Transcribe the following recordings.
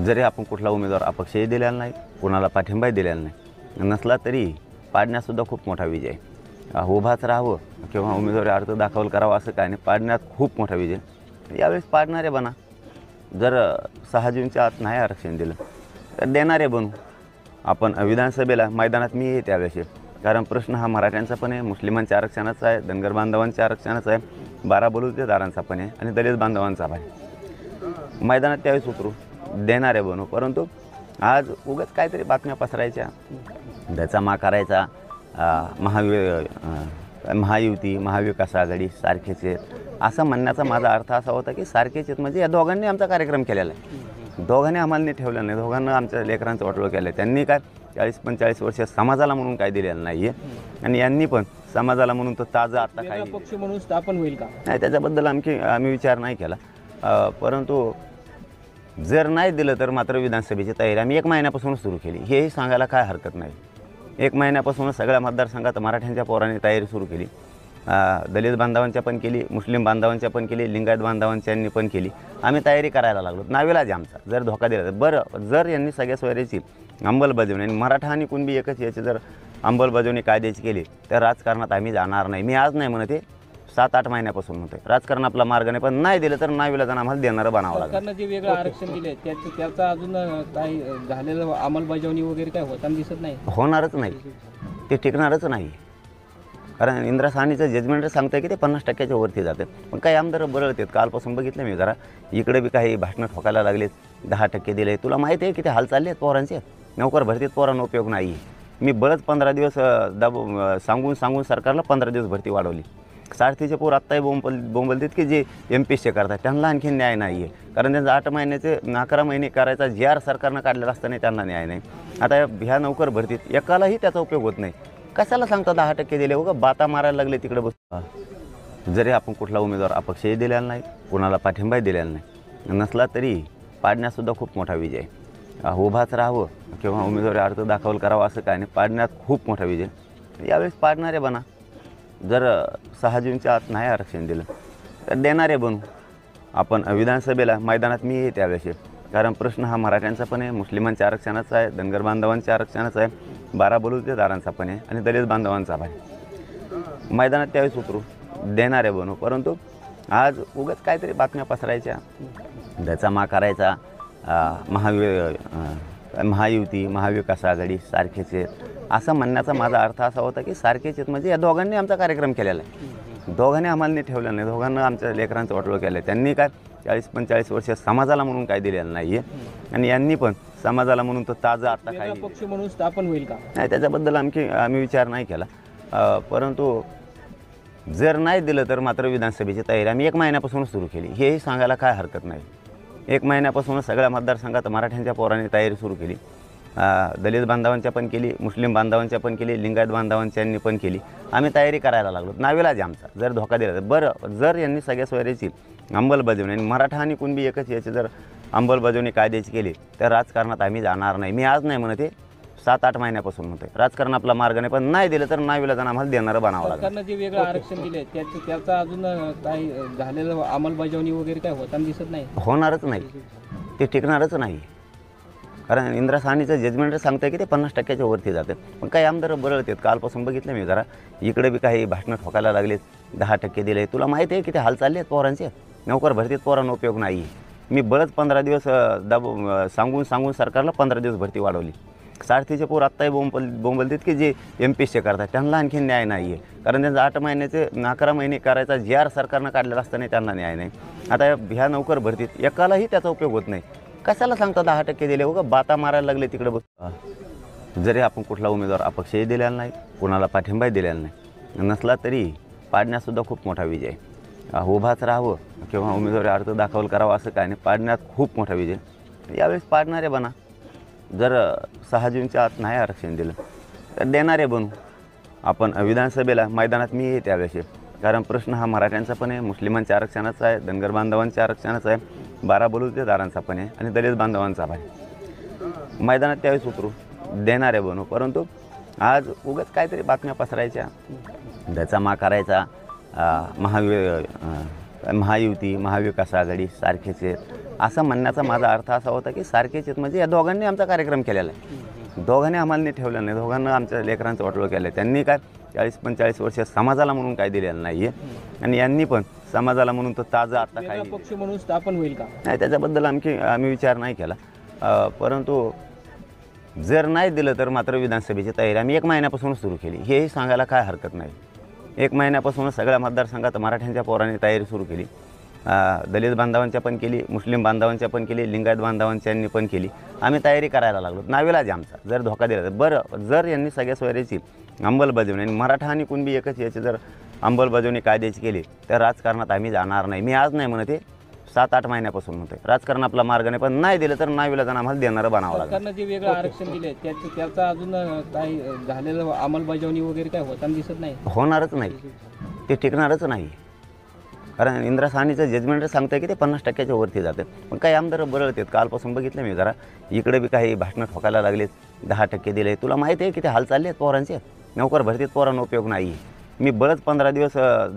जरी आपण कुठला उमेदवार अपक्षही दिलेला नाही, कुणाला पाठिंबाही दिलेला नाही, नसला तरी पाडण्यातसुद्धा खूप मोठा विजय आहे. उभाच राहावं किंवा उमेदवारी अर्ज दाखल करावा असं काय नाही, पाडण्यात खूप मोठा विजय. यावेळेस पाडणारे बना. जर 6 जूनच्या आत नाही आरक्षण दिलं तर देणारे बनू. आपण विधानसभेला मैदानात मी येते त्यावेळेस, कारण प्रश्न हा मराठ्यांचा पण आहे, मुस्लिमांच्या आरक्षणाचा आहे, धनगर बांधवांच्या आरक्षणाचा आहे, 12 बलुतेदारांचा पण आहे आणि दलित बांधवांचा पण आहे. मैदानात त्यावेळेस उतरू, देणारे बनू. परंतु आज उगाच काहीतरी बातम्या पसरायच्या, त्याचा मा करायचा, महायुती महाविकास आघाडी सारखेच आहेत असं म्हणण्याचा माझा अर्थ असा होता की सारखेच आहेत म्हणजे या दोघांनी आमचा कार्यक्रम केलेला आहे. दोघांनी आम्हाला नाही ठेवलं नाही, दोघांना आमच्या लेकरांचं वाटोळं केलं आहे. त्यांनी काय 40-45 वर्ष समाजाला म्हणून काय दिलेलं नाही आहे आणि यांनी पण समाजाला म्हणून तर ताजं आता काही पक्ष म्हणून स्थापन होईल का नाही त्याच्याबद्दल आम्ही विचार नाही केला. परंतु जर नाही दिलं तर मात्र विधानसभेची तयारी आम्ही 1 महिन्यापासूनच सुरू केली. हेही सांगायला काय हरकत नाही. 1 महिन्यापासूनच सगळ्या मतदारसंघात मराठ्यांच्या पोरांनी तयारी सुरू केली. दलित बांधवांच्या पण केली, मुस्लिम बांधवांच्या पण केली, लिंगायत बांधवांच्यांनी पण केली. आम्ही तयारी करायला लागलो. नावेलाच आमचा जर धोका दिला तर बरं, जर यांनी सगळ्या सोयरीची अंमलबजावणी आणि मराठा आणि कुणबी एकच याची जर अंमलबजावणी कायद्याची केली तर राजकारणात आम्ही जाणार नाही. मी आज नाही म्हणत आहे, 7-8 महिन्यापासून होते राजकारण आपला मार्ग नाही. पण नाही दिलं तर नावेला जाणं आम्हाला देणारं बनावं लागेल. सरकारनं जे वेगळं आरक्षण दिले त्याचा अजून काही झालेलं अंमलबजावणी वगैरे काय होताना दिसत नाही. होणारच नाही, ते टिकणारच नाही. कारण इंदिरा साहनीचं जजमेंट सांगतं की ते 50%च्या वरती जातं. पण काही आमदार बरळतात. कालपासून बघितलं मी जरा इकडे बी काही भाषणं ठोकायला लागलेत, 10% दिले. तुला माहिती आहे किती हाल चालले आहेत पोरांचे. नोकर भरतीत पोरांना उपयोग नाही आहे. मी बरंच 15 दिवस सांगून सरकारला 15 दिवस भरती वाढवली. सारथीचे पोर आत्ताही बोंबलतात की जे MPSC करतात त्यांना आणखी न्याय नाही आहे. कारण त्यांचं 8 महिन्याचे 11 महिने करायचा GR सरकारनं काढलेला असताना त्यांना न्याय नाही. आता ह्या नोकर भरतीत एकालाही त्याचा उपयोग होत नाही. कशाला सांगता 10% दिले उगा बाता मारायला लागले तिकडे बस. जरी आपण कुठला उमेदवार अपक्षही दिलेला नाही, कुणाला पाठिंबाही दिलेला नाही, नसला तरी पाडण्यातसुद्धा खूप मोठा विजय आहे. उभाच राहावं किंवा उमेदवारी अर्ज दाखल करावा असं काय नाही, पाडण्यात खूप मोठा विजय. यावेळेस पाडणारे बना. जर 6 जूनच्या आत नाही आरक्षण दिलं तर देणारे बनू. आपण विधानसभेला मैदानात मी येते त्यावेळेस, कारण प्रश्न हा मराठ्यांचा पण आहे, मुस्लिमांच्या आरक्षणाचा आहे, धनगर बांधवांच्या आरक्षणाचा आहे, 12 बलुतेदारांचा पण आहे आणि दलित बांधवांचा पण आहे. मैदानात त्यावेळेस उतरू, देणारे बनू. परंतु आज उगाच काहीतरी बातम्या पसरायच्या, त्याचा मा करायचा, महायुती महाविकास आघाडी सारखेच आहेत असं म्हणण्याचा माझा अर्थ असा होता की सारखेच आहेत म्हणजे या दोघांनी आमचा कार्यक्रम केलेला आहे. दोघांनी आम्हाला नाही ठेवलं नाही, दोघांना आमच्या लेकरांचं वाटोळं केलं आहे. त्यांनी काय 40-45 वर्ष समाजाला म्हणून काय दिलेलं नाही आहे आणि यांनी पण समाजाला म्हणून तर ताजं आता काही पक्ष म्हणून स्थापन होईल का नाही त्याच्याबद्दल आम्ही विचार नाही केला. परंतु जर नाही दिलं तर मात्र विधानसभेची तयारी आम्ही 1 महिन्यापासूनच सुरू केली. हेही सांगायला काय हरकत नाही. 1 महिन्यापासूनच सगळ्या मतदारसंघात मराठ्यांच्या पोरांनी तयारी सुरू केली. दलित बांधवांच्या पण केली, मुस्लिम बांधवांच्या पण केली, लिंगायत बांधवांच्यांनी पण केली. आम्ही तयारी करायला लागलो. नावेलाच आमचा जर धोका दिला तर बरं, जर यांनी सगळ्या सोयरीची अंमलबजावणी आणि मराठा आणि कुणबी एकच याची जर अंमलबजावणी कायद्याची केली तर राजकारणात आम्ही जाणार नाही. मी आज नाही म्हणत आहे, 7-8 महिन्यापासून होते राजकारण आपला मार्ग नाही. पण नाही दिलं तर नावेला जाणं आम्हाला देणारं बनावं लागेल. सरकारनं जे वेगळं आरक्षण दिले त्याचा अजून काही झालेलं अंमलबजावणी वगैरे काय होताना दिसत नाही. होणारच नाही, ते टिकणारच नाही. कारण इंदिरा साहनीचं जजमेंट सांगतं की ते 50%च्या वरती जातं. पण काही आमदार बरळतात. कालपासून बघितलं मी जरा इकडे बी काही भाषणं ठोकायला लागलेत, 10% दिले. तुला माहिती आहे किती हाल चालले आहेत पोरांचे. नोकर भरतीत पोरांना उपयोग नाही आहे. मी बरंच 15 दिवस सांगून सरकारला 15 दिवस भरती वाढवली. सारथीचे पोर आत्ताही बोंबलतात की जे MPSC करतात त्यांना आणखी न्याय नाही आहे. कारण त्यांचं 8 महिन्याचे 11 महिने करायचा GR सरकारनं काढलेला असताना त्यांना न्याय नाही. आता ह्या नोकर भरतीत एकालाही त्याचा उपयोग होत नाही. कशाला सांगता 10% दिले उगा बाता मारायला लागले तिकडे बस. जरी आपण कुठला उमेदवार अपक्षही दिलेला नाही, कुणाला पाठिंबाही दिलेला नाही, नसला तरी पाडण्यातसुद्धा खूप मोठा विजय आहे. उभाच राहावं किंवा उमेदवारी अर्ज दाखल करावा असं काय नाही, पाडण्यात खूप मोठा विजय. यावेळेस पाडणारे बना. जर 6 जूनच्या आत नाही आरक्षण दिलं तर देणारे बनू. आपण विधानसभेला मैदानात मी येते त्यावेळेस, कारण प्रश्न हा मराठ्यांचा पण आहे, मुस्लिमांच्या आरक्षणाचा आहे, धनगर बांधवांच्या आरक्षणाचा आहे, 12 बलुतेदारांचा पण आहे आणि दलित बांधवांचा पण आहे. मैदानात त्यावेळेस उतरू, देणारे बनू. परंतु आज उगाच काहीतरी बातम्या पसरायच्या, त्याचा मा करायचा, महायुती महाविकास आघाडी सारखेच आहेत असं म्हणण्याचा माझा अर्थ असा होता की सारखेच आहेत, म्हणजे या दोघांनी आमचा कार्यक्रम केलेला आहे. दोघांनी आम्हाला नाही ठेवलं नाही, दोघांना आमच्या लेकरांचं वाटोळं केलं आहे. त्यांनी काय 40-45 वर्ष समाजाला म्हणून काय दिलेलं नाही आहे, आणि यांनी पण समाजाला म्हणून तो ताजा आता वेगळा काही पक्ष म्हणून स्थापन होईल का? नाही, त्याच्याबद्दल आम्ही विचार नाही केला. परंतु जर नाही दिलं तर मात्र विधानसभेची तयारी आम्ही 1 महिन्यापासूनच सुरू केली, हेही सांगायला काय हरकत नाही. 1 महिन्यापासूनच सगळ्या मतदारसंघात मराठ्यांच्या पोरांनी तयारी सुरू केली. दलित बांधवांच्या पण केली, मुस्लिम बांधवांच्या पण केली, लिंगायत बांधवांच्यांनी पण केली. आम्ही तयारी करायला लागलो. नाविलाज आमचा जर धोका दिला तर बरं, जर यांनी सगळ्या सोयऱ्याची अंमलबजावणी आणि मराठा आणि कुणबी एकच याची जर अंमलबजावणी कायद्याची केली तर राजकारणात आम्ही जाणार नाही. मी आज नाही म्हणते, 7-8 महिन्यापासून म्हणते राजकारण आपला मार्ग नाही, पण नाही दिलं तर नाविलाज आम्हाला देणारं बनावं लागेल. सरकारनं जे वेगळं आरक्षण दिले त्याचा अजून काही झालेलं अंमलबजावणी वगैरे काय होताना दिसत नाही. होणारच नाही, ते टिकणारच नाही. कारण इंदिरा साहनीचं जजमेंट सांगतं की ते 50%च्या वरती जातं. पण काही आमदार बरळतात. कालपासून बघितलं मी जरा, इकडे बी काही भाषणं ठोकायला लागलेत. 10% दिले. तुला माहिती आहे की ते हाल चालले आहेत पोरांचे. नोकर भरतीत पोरांना उपयोग नाही आहे. मी बरंच 15 दिवस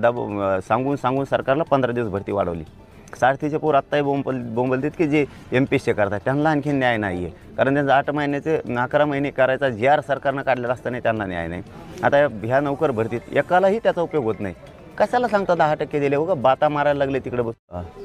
सांगून सरकारला 15 दिवस भरती वाढवली. सारथीचे पोर आत्ताही बोंबलतात की जे MPSC करतात त्यांना आणखी न्याय नाही आहे. कारण त्यांचं 8 महिन्याचे 11 महिने करायचा GR सरकारनं काढलेला असताना त्यांना न्याय नाही. आता ह्या नोकर भरतीत एकालाही त्याचा उपयोग होत नाही. कशाला सांगता 10% दिले, उगा बाता मारायला लागले तिकडे बस.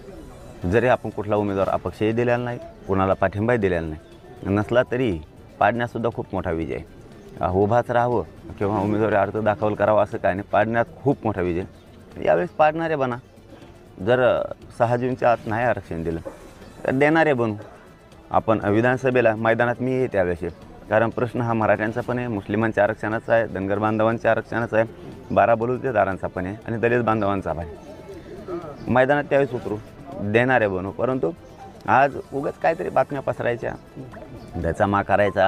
जरी आपण कुठला उमेदवार अपक्षही दिलेला नाही, कुणाला पाठिंबाही दिलेला नाही, नसला तरी पाडण्यातसुद्धा खूप मोठा विजय आहे. उभाच राहावं किंवा उमेदवारी अर्थ दाखल करावा असं काय नाही, पाडण्यात खूप मोठा विजय. यावेळेस पाडणारे बना. जर 6 जूनच्या आत नाही आरक्षण दिलं तर देणारे बनू. आपण विधानसभेला मैदानात मी आहे त्यावेळेस. कारण प्रश्न हा मराठ्यांचा पण आहे, मुस्लिमांच्या आरक्षणाचा आहे, धनगर बांधवांच्या आरक्षणाचा आहे, 12 बलुतेदारांचा पण आहे आणि दलित बांधवांचा पण आहे. मैदानात त्यावेळेस उतरू, देणारे बनू. परंतु आज उगाच काहीतरी बातम्या पसरायच्या, त्याचा मा करायचा,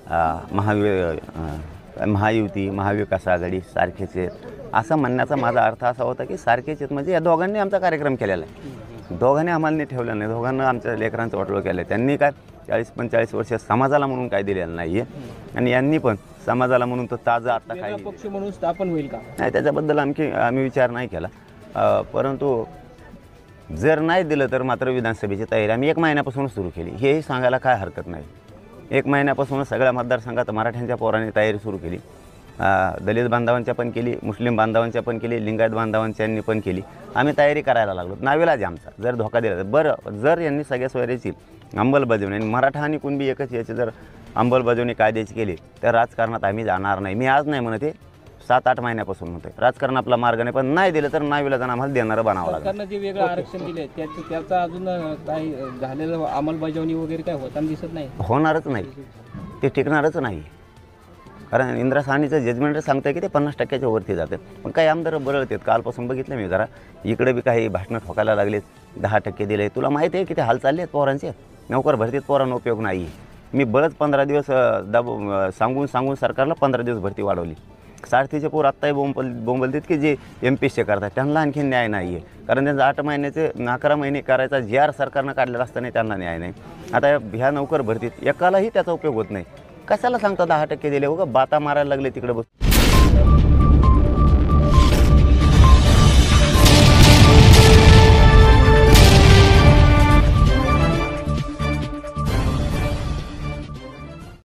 महायुती महाविकास आघाडी सारखेच आहेत असं म्हणण्याचा माझा अर्थ असा होता की सारखेच आहेत, म्हणजे या दोघांनी आमचा कार्यक्रम केलेला आहे. दोघांनी आम्हाला नाही ठेवलं नाही, दोघांना आमच्या लेकरांचं वाटोळं केलं आहे. त्यांनी काय 40-45 वर्ष समाजाला म्हणून काय दिलेलं नाही आहे, आणि यांनी पण समाजाला म्हणून तो ताजा आता वेगळा काही पक्ष म्हणून स्थापन होईल का? नाही, त्याच्याबद्दल आम्ही विचार नाही केला. परंतु जर नाही दिलं तर मात्र विधानसभेची तयारी आम्ही 1 महिन्यापासूनच सुरू केली, हेही सांगायला काय हरकत नाही. 1 महिन्यापासूनच सगळ्या मतदारसंघात मराठ्यांच्या पोरांनी तयारी सुरू केली. दलित बांधवांच्या पण केली, मुस्लिम बांधवांच्या पण केली, लिंगायत बांधवांच्यांनी पण केली. आम्ही तयारी करायला लागलो. नाविलाज आमचा जर धोका दिला तर बरं, जर यांनी सगळ्या सोयऱ्याची अंमलबजावणी आणि मराठा आणि कुणबी एकच याची जर अंमलबजावणी कायद्याची केली तर राजकारणात आम्ही जाणार नाही. मी आज नाही म्हणते, 7-8 महिन्यापासून म्हणते राजकारण आपला मार्ग नाही, पण नाही दिलं तर नाविलाज आम्हाला देणारं बनावं लागेल. सरकारनं जे वेगळं आरक्षण दिले त्याचा अजून काही झालेलं अंमलबजावणी वगैरे काय होताना दिसत नाही. होणारच नाही, ते टिकणारच नाही. कारण इंदिरा साहनीचं जजमेंट सांगतं की ते 50%च्या वरती जातं. पण काही आमदार बरळतात. कालपासून बघितलं मी जरा, इकडे बी काही भाषणं ठोकायला लागलेत. 10% दिले. तुला माहिती आहे की ते हाल चालले आहेत पोरांचे. नोकर भरतीत पोरांना उपयोग नाही आहे. मी बरंच 15 दिवस सांगून सरकारला 15 दिवस भरती वाढवली. सारथीचे पोर आत्ताही बोंबलतात की जे MPSC करतात त्यांना आणखी न्याय नाही आहे. कारण त्यांचं 8 महिन्याचे 11 महिने करायचा GR सरकारनं काढलेला असताना त्यांना न्याय नाही. आता ह्या नोकर भरतीत एकालाही त्याचा उपयोग होत नाही. कशाला सांगता 10% दिले, उगा बाता मारायला लागले तिकडे बस.